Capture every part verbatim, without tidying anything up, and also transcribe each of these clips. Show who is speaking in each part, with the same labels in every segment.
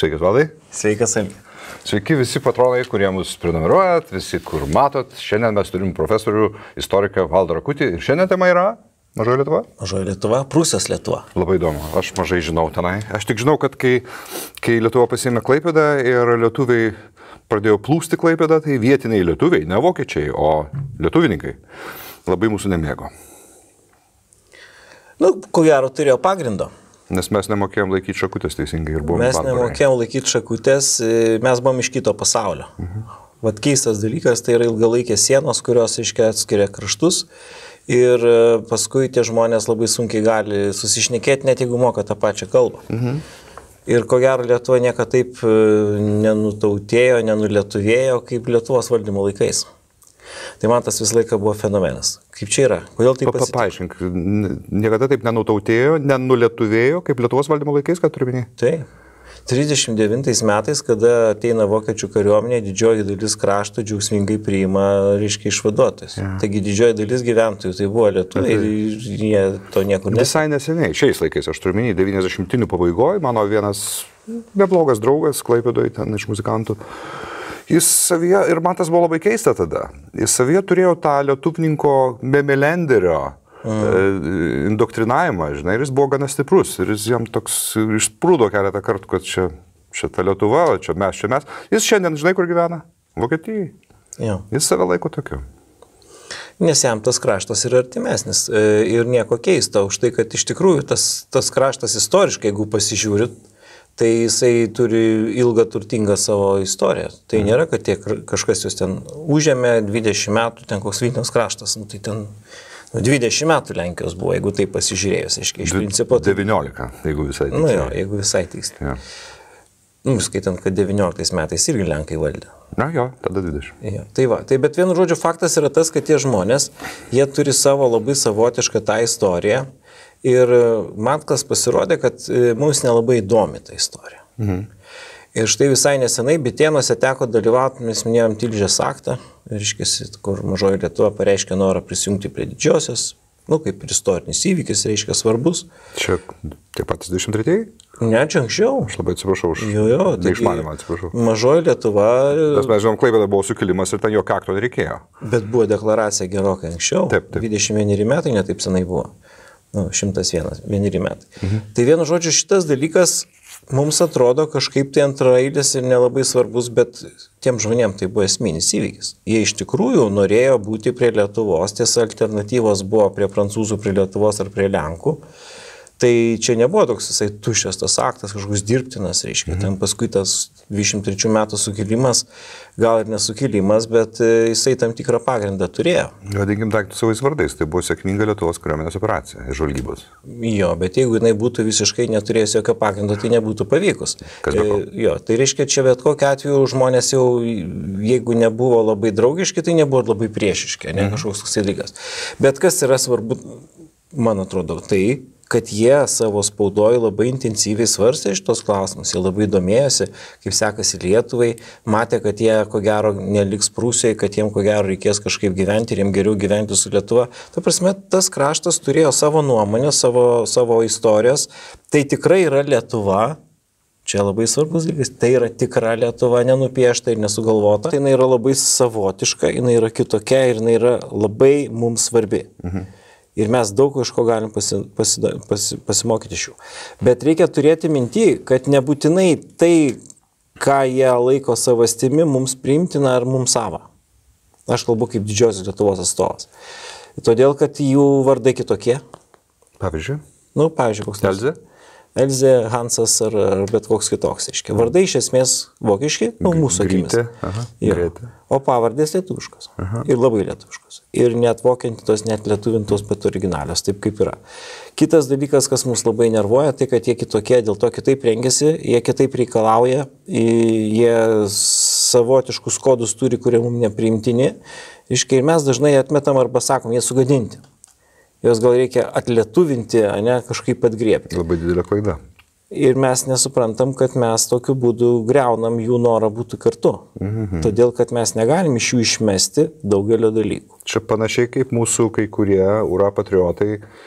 Speaker 1: Sveikas, Valdai.
Speaker 2: Sveikas, Algi.
Speaker 1: Sveiki visi patronai, kurie mus prenumeruojat, visi, kur matot. Šiandien mes turim profesorių, istoriką Valdą Rakutį. Ir šiandien tema yra Mažoji Lietuva?
Speaker 2: Mažoji Lietuva, Prūsijos Lietuva.
Speaker 1: Labai įdomu. Aš mažai žinau tenai. Aš tik žinau, kad kai, kai Lietuva pasiėmė Klaipėdą ir lietuviai pradėjo plūsti Klaipėdą, tai vietiniai lietuviai, ne vokiečiai, o lietuvininkai, labai mūsų nemėgo.
Speaker 2: Nu, ko gero turėjo pagrindo.
Speaker 1: Nes mes nemokėjom laikyti šakutės teisingai ir buvome
Speaker 2: Mes
Speaker 1: barbarai.
Speaker 2: nemokėjom laikyti šakutės, mes buvom iš kito pasaulio. Mhm. Vat keistas dalykas, tai yra ilgalaikės sienos, kurios iškia atskiria kraštus. Ir paskui tie žmonės labai sunkiai gali susišnekėti, net jeigu moka tą pačią kalbą. Mhm. Ir ko gero Lietuva niekada taip nenutautėjo, nenulietuvėjo kaip Lietuvos valdymo laikais. Tai man tas visą laiką buvo fenomenas. Kaip čia yra? Kodėl taip pasitiko?
Speaker 1: Paaiškink, niekada taip nenutautėjo, nenulietuvėjo kaip Lietuvos valdymo laikais, ką turi minėti?
Speaker 2: Taip. trisdešimt devintais metais, kada ateina vokiečių kariuomenė, didžioji dalis krašto džiaugsmingai priima, reiškia, išvaduotojus. Ja. Taigi didžioji dalis gyventojų tai buvo lietuviai ir jie to niekur nesė.
Speaker 1: Visai neseniai, šiais laikais, aš turiu minėti, devyniasdešimtinių pabaigoje, mano vienas neblogas draugas Klaipėdoje, ten iš muzikantų, jis savyje, ir man tas buvo labai keista tada, jis savyje turėjo tą lietuvninko memelenderio mm. indoktrinavimą, žinai, ir jis buvo gana stiprus, ir jis jam toks išsprūdo keletą kartų, kad čia, čia ta Lietuva, čia mes, čia mes. Jis šiandien, žinai, kur gyvena? Vokietijai.
Speaker 2: Ja.
Speaker 1: Jis save laiko tokiu.
Speaker 2: Nes jam tas kraštas yra artimesnis ir nieko keista už tai, kad iš tikrųjų tas, tas kraštas istoriškai, jeigu pasižiūrit, tai jisai turi ilgą turtingą savo istoriją. Tai mhm. nėra, kad tie kažkas jūs ten užėmė dvidešimt metų, ten koks Vilniaus kraštas, nu, tai ten nu, dvidešimt metų Lenkijos buvo, jeigu tai pasižiūrėjus, aiškiai, iš principo. Tai...
Speaker 1: devyniolika, jeigu visai tiksliai.
Speaker 2: Nu jo, jeigu visai tiksliai. Ja. Nu, skaitant, kad devynioliktais metais irgi Lenkai valdė.
Speaker 1: Na jo, tada dvidešimt.
Speaker 2: Ja, tai va, tai bet vienu žodžiu faktas yra tas, kad tie žmonės, jie turi savo labai savotišką tą istoriją. Ir man kas pasirodė, kad mums nelabai įdomi ta istorija. Mhm. Ir štai visai nesenai Bitėnuose teko dalyvauti, mes minėjom Tilžės aktą, reiškia, kur Mažoji Lietuva pareiškė norą prisijungti prie didžiosios, nu kaip ir istorinis įvykis, reiškia svarbus.
Speaker 1: Čia tie patys dvidešimt tretieji?
Speaker 2: Ne, čia anksčiau.
Speaker 1: Aš labai atsiprašau už
Speaker 2: jo, jo,
Speaker 1: neišmanimą, atsiprašau.
Speaker 2: Mažoji Lietuva...
Speaker 1: Nes mes žinom, Klaipėda buvo sukilimas ir ten jo kakto nereikėjo.
Speaker 2: Bet buvo deklaracija gerokai anksčiau.
Speaker 1: Taip, taip.
Speaker 2: dvidešimt vieneri metai netaip senai buvo. Nu, šimtas vieneri metai. Mhm. Tai vienu žodžiu šitas dalykas mums atrodo kažkaip tai antraeilis ir nelabai svarbus, bet tiem žmonėm tai buvo esminis įvykis. Jie iš tikrųjų norėjo būti prie Lietuvos, tiesa alternatyvos buvo prie prancūzų, prie Lietuvos ar prie Lenkų. Tai čia nebuvo toks visai tuščias tas aktas, kažkoks dirbtinas, reiškia. Mhm. Ten paskui tas dvidešimt trečių metų sukilimas, gal ir nesukilimas, bet jisai tam tikrą pagrindą turėjo.
Speaker 1: Vadinkim daiktų savais vardais, tai buvo sėkminga Lietuvos kariuomenės operacija, žvalgybos.
Speaker 2: Jo, bet jeigu jinai būtų visiškai neturėjęs jokio pagrindo, tai nebūtų pavykus.
Speaker 1: Kas be ko?
Speaker 2: Jo, tai reiškia, čia bet kokiu atveju žmonės jau, jeigu nebuvo labai draugiški, tai nebuvo labai priešiški, ne mhm. kažkoks toks dalykas. Bet kas yra svarbu, man atrodo, tai kad jie savo spaudoje labai intensyviai svarstė šitos klausimus, jie labai domėjosi, kaip sekasi Lietuvai, matė, kad jie ko gero neliks Prūsijoje, kad jiem ko gero reikės kažkaip gyventi ir jiem geriau gyventi su Lietuva. Ta prasme, tas kraštas turėjo savo nuomonę, savo, savo istorijos, tai tikrai yra Lietuva, čia labai svarbus dalykas, tai yra tikra Lietuva, nenupiešta ir nesugalvota, tai jinai yra labai savotiška, jinai yra kitokia ir jinai yra labai mums svarbi. Mhm. Ir mes daug kažko galim pasi, pasi, pasi, pasimokyti iš jų. Bet reikia turėti minty, kad nebūtinai tai, ką jie laiko savastimi, mums priimtina ar mums sava. Aš kalbu kaip didžiosios Lietuvos atstovas. Todėl, kad jų vardai kitokie.
Speaker 1: Pavyzdžiui?
Speaker 2: Nu, pavyzdžiui, koks nors.
Speaker 1: Elzė?
Speaker 2: Elzė, Hansas ar, ar bet koks kitoks. Iškia. Vardai iš esmės vokiški, nu, mūsų akimis.
Speaker 1: Aha,
Speaker 2: o pavardės lietuviškos. Aha. Ir labai lietuviškos. Ir net vokiantos, net lietuvintos, bet originalios, taip kaip yra. Kitas dalykas, kas mus labai nervuoja, tai kad jie kitokie, dėl to kitaip rengiasi, jie kitaip reikalauja, jie savotiškus kodus turi, kurie mums nepriimtini. Iškia, ir mes dažnai atmetam arba sakom, jie sugadinti. Jos gal reikia atlietuvinti, ne, kažkaip atgriebti.
Speaker 1: Labai didelė klaida.
Speaker 2: Ir mes nesuprantam, kad mes tokiu būdu greunam jų norą būti kartu. Mhm. Todėl, kad mes negalim iš jų išmesti daugelio dalykų.
Speaker 1: Čia panašiai kaip mūsų kai kurie ura patriotai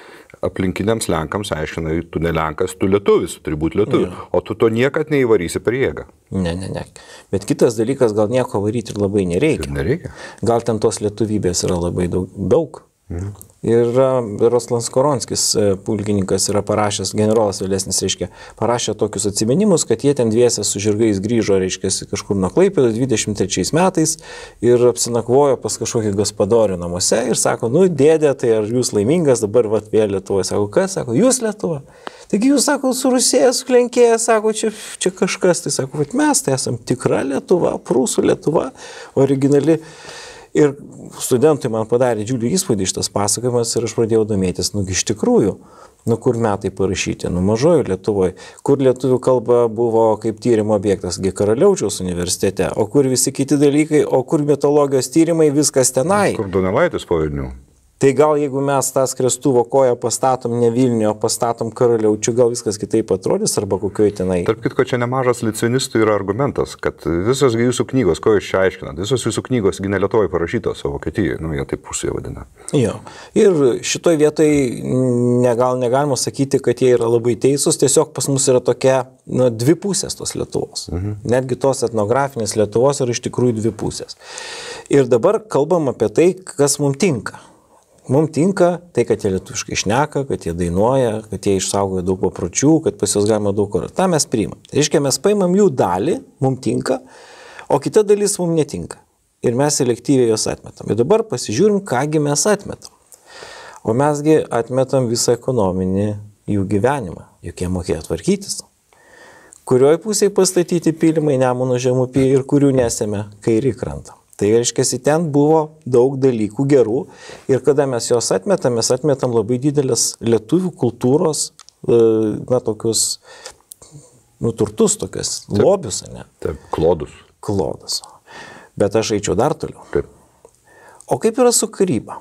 Speaker 1: aplinkiniams Lenkams aiškina, tu ne Lenkas, tu lietuvis, turi būti lietuvis, ja. O tu to niekad neįvarysi per jėgą.
Speaker 2: Ne, ne, ne. Bet kitas dalykas, gal nieko varyti ir labai nereikia.
Speaker 1: Ir nereikia.
Speaker 2: Gal ten tos lietuvybės yra labai daug. daug. Mhm. Ir Jaroslavas Koronskis, pulkininkas, yra parašęs, generolas vėlesnis, reiškia, parašė tokius atsiminimus, kad jie ten dviese su žirgais grįžo, reiškia, kažkur nuo Klaipėdos dvidešimt trečiais metais ir apsinakvojo pas kažkokį gaspadorių namuose ir sako, nu, dėdė, tai ar jūs laimingas, dabar vat vėl Lietuvoje. Sako, kas? Sako, jūs Lietuva. Taigi jūs, sako, su Rusija, su Lenkija, sako, čia, čia kažkas, tai sako, kad mes tai esam tikra Lietuva, prūsų Lietuva, originali. Ir studentai man padarė didžiulį įspūdį šitas pasakojimas ir aš pradėjau domėtis, nu, iš tikrųjų, nu, kur metai parašyti, nu, mažojo Lietuvoje, kur lietuvių kalba buvo kaip tyrimo objektas, gi Karaliaučiaus universitete, o kur visi kiti dalykai, o kur mitologijos tyrimai, viskas tenai.
Speaker 1: Kur Donelaitis po Vilnių.
Speaker 2: Tai gal jeigu mes tą skriestuvo koją pastatom ne Vilniuje, o pastatom Karaliaučių, gal viskas kitaip atrodys arba kokioje tenai.
Speaker 1: Tarp kitko, čia nemažas licenistų yra argumentas, kad visos jūsų knygos, ko jūs čia aiškinat, visos jūsų knygos gi ne Lietuvoje parašytos, o Vokietijoje, nu jie taip pusėje vadina.
Speaker 2: Jo. Ir šitoj vietai negal, negalima sakyti, kad jie yra labai teisūs, tiesiog pas mus yra tokia, nu, dvi pusės tos Lietuvos. Mhm. Netgi tos etnografinės Lietuvos yra iš tikrųjų dvi pusės. Ir dabar kalbam apie tai, kas mums tinka. Mums tinka tai, kad jie lietuviškai šneka, kad jie dainuoja, kad jie išsaugoja daug papročių, kad pas juos galima daug kur. Ta mes priimam. Tai reiškia, mes paimam jų dalį, mums tinka, o kita dalis mums netinka. Ir mes selektyviai jos atmetam. Ir dabar pasižiūrim, kągi mes atmetam. O mesgi atmetam visą ekonominį jų gyvenimą, juk jie mokėjo tvarkytis. Kurioj pusėje pastatyti pylimai Nemuno žemupį ir kurių nesėme kairį krantą. Tai reiškia, ten buvo daug dalykų gerų ir kada mes juos atmetam, mes atmetam labai didelės lietuvių kultūros, na, tokius, nu, turtus, tokius lobius, ne?
Speaker 1: Taip, klodus.
Speaker 2: Klodus. Bet aš eičiau dar toliau.
Speaker 1: Taip.
Speaker 2: O kaip yra su karyba?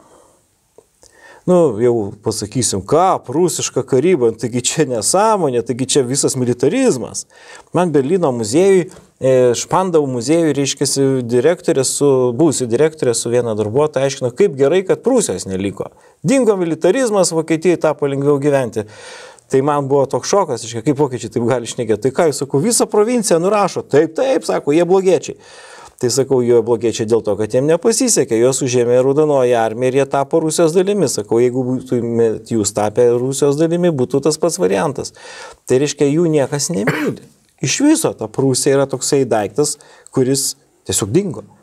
Speaker 2: Nu, jau pasakysim, ką, prūsiška karyba, taigi čia nesąmonė, taigi čia visas militarizmas. Man Berlyno muziejui, Špandau muziejui, reiškiasi, direktorė su, būsiu direktorė su viena darbuotoja, aiškino, kaip gerai, kad Prūsijos neliko. Dingo militarizmas, Vokietijai tapo lengviau gyventi. Tai man buvo toks šokas, reiškia, kaip vokiečiai taip gali šnekėti. Tai ką jūs sakau, visą provinciją nurašo. Taip, taip, sako, jie blogiečiai. Tai sakau, jie blogiečiai dėl to, kad jiem nepasisekė, juos užėmė Raudonoji armija ir jie tapo Rusijos dalimi. Sakau, jeigu būtumėt jūs tapę Rusijos dalimi, būtų tas pats variantas. Tai reiškia, jų niekas nemyli. Iš viso ta Prūsija yra toksai daiktas, kuris tiesiog dingo.